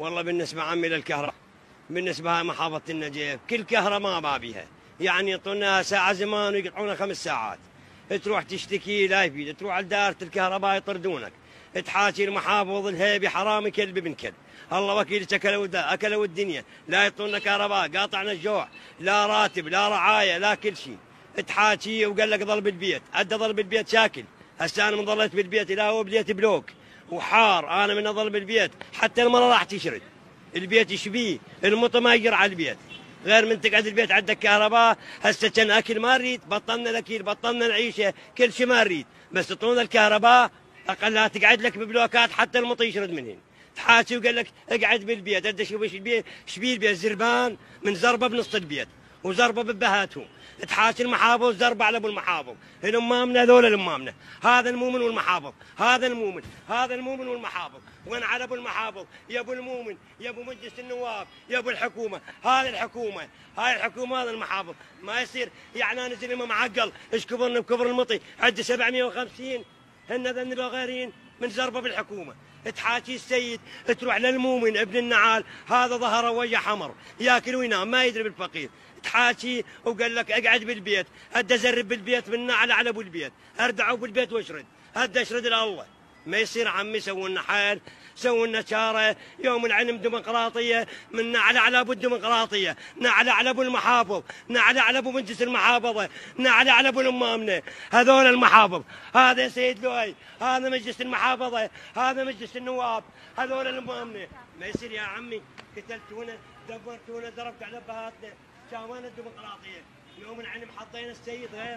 والله بالنسبة عمي للكهرباء، بالنسبة محافظة النجف كل كهرباء ما بيها، يعني يعطونا ساعة زمان ويقطعونا 5 ساعات. تروح تشتكي لا يفيد، تروح على دائرة الكهرباء يطردونك، تحاكي المحافظ الهيبي حرامي كلب ابن كلب، الله وكيلك اكلوا الدنيا، لا يعطونا كهرباء، قاطعنا الجوع، لا راتب لا رعاية لا كل شيء. تحاكي وقال لك ظل بالبيت، ادى ظل بالبيت شاكل، هسه انا من ظليت بالبيت لا هو بديت بلوك وحار، انا من اظل بالبيت حتى المرة راح تشرد، البيت يشبيه، المطر ما يجر على البيت، غير من تقعد البيت عندك كهرباء. هسه كان اكل ما نريد، بطلنا الاكل، بطلنا العيشه، كل شيء ما نريد، بس تعطونا الكهرباء اقل لا تقعد لك ببلوكات حتى المطر يشرد منهن. تحاسي وقال لك اقعد بالبيت، انت شوف ايش البيت، شبيه البيت زربان من زربه بنص البيت وزربه ببهاتهم. تحاسي المحافظ زربه على ابو المحافظ، الامامنا ذولا الامامنا، هذا المؤمن والمحافظ، هذا المؤمن، هذا المؤمن والمحافظ، وين على ابو المحافظ يا ابو المؤمن يا ابو مجلس النواب يا ابو الحكومه، هذه الحكومه، هاي الحكومه، هذا المحافظ. ما يصير يعني انا زلمه معقل ايش كبرنا بكبر المطي، عندي 750 هن ذن غيرين من زربه بالحكومه. تحاكي السيد تروح للمؤمن ابن النعال، هذا ظهره وجه حمر ياكل وينام ما يدري بالفقير. تحاكي وقال لك اقعد بالبيت، ادى زرب بالبيت من نعل على ابو البيت، اردعوا بالبيت واشرد، ادى اشرد لله. ما يصير عمي، سووا لنا حال، سووا لنا شاره، يوم العلم ديمقراطيه، من نعلى على ابو الديمقراطيه، نعلى على ابو المحافظ، نعلى على ابو مجلس المحافظه، نعلى على ابو الامامنا، هذول المحافظ، هذا سيد لؤي، هذا مجلس المحافظه، هذا مجلس النواب، هذول الامامنا. ما يصير يا عمي، قتلتونا، دبرتونا، ضربت على ابهاتنا، شاوانا الديمقراطيه، يوم العلم حطينا السيد غير،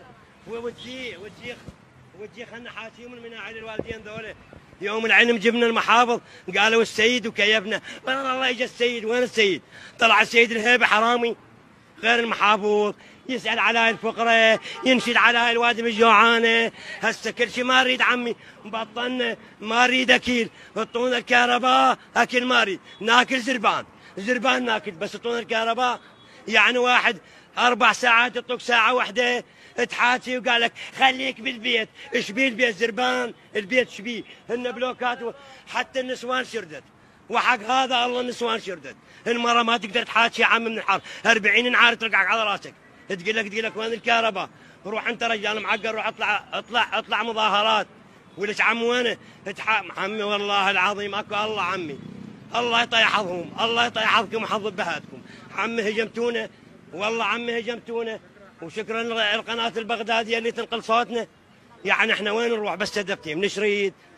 وجي خلنا حاسيهم من مناعل الوالدين ذولا. يوم العلم جبنا المحافظ قالوا السيد وكيفنا، والله اجى السيد، وين السيد؟ طلع السيد الهيبه حرامي، غير المحافظ يسال على هاي الفقره، ينشد على هاي الوادم الجوعانه. هسه كل شيء ما اريد عمي، بطلنا ما اريد اكل، اعطونا الكهرباء، اكل ما اريد، ناكل زربان ناكل، بس اعطونا الكهرباء. يعني واحد 4 ساعات يعطوك ساعه واحده، تحاتي وقال لك خليك بالبيت، ايش بيه البيت زربان، البيت شبيه، هن بلوكات حتى النسوان شردت، وحق هذا الله النسوان شردت. المرة ما تقدر تحاكي يا عم من الحر، 40 نعار ترقعك على راسك، تقول لك وين الكهرباء؟ روح انت رجال معقل، روح اطلع مظاهرات، ولك عم وينه؟ عمي والله العظيم اكو الله عمي، الله يطيح حظهم، الله يطيح حظكم وحظ بهاتكم. عمي هجمتونا، والله عمي هجمتونا، وشكرا لقناة البغدادية اللي تنقل صوتنا. يعني احنا وين نروح بس هدفتي من شريد